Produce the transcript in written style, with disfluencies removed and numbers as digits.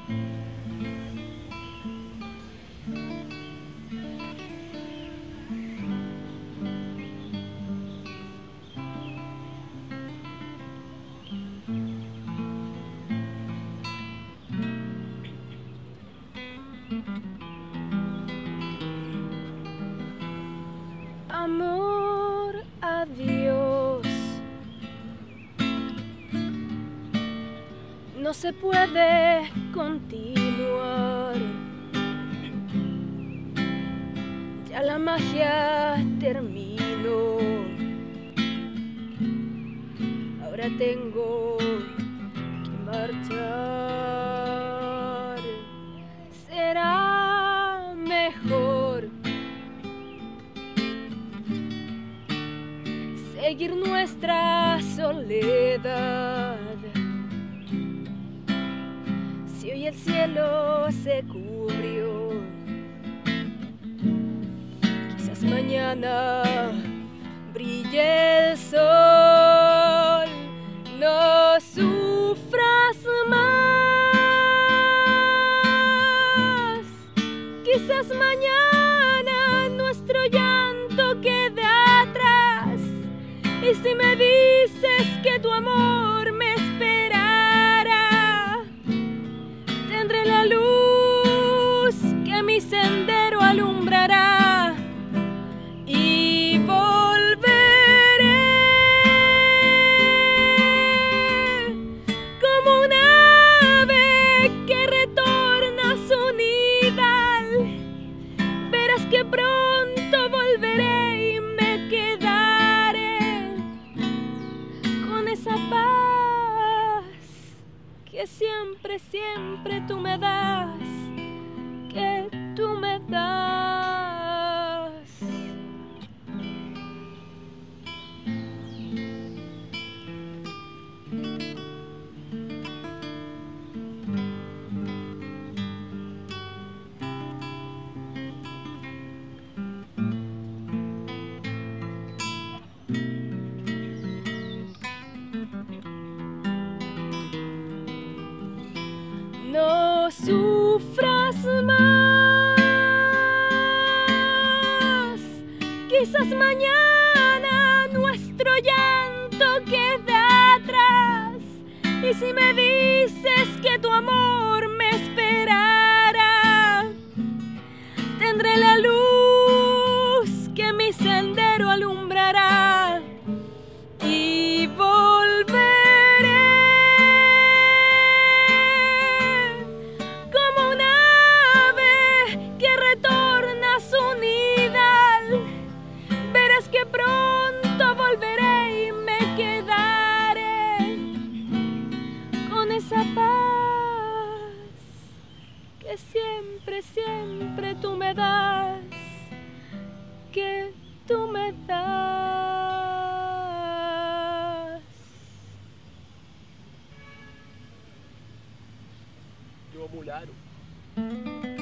Amor a Dios, no se puede continuar, ya la magia terminó, ahora tengo que marchar, será mejor seguir nuestra soledad. Si hoy el cielo se cubrió, quizás mañana brille el sol. No sufras más, quizás mañana nuestro llanto quede atrás. Y si me dices que tu amor me esperará, tendré la luz que mi sendero alumbrará y volveré como un ave que retorna a su nidal. Verás que pronto volveré y me quedaré con esa paz que siempre, siempre tú me das, que tú me das. No sufras más, quizás mañana nuestro llanto queda atrás. Y si me dices que tu amor me esperará, tendré la luz que mi sendero alumbrará y volveré como un ave que retorna a su nidal. Verás que pronto volveré y me quedaré con esa paz que siempre, siempre tú me das, que tú me das. Yo mularo.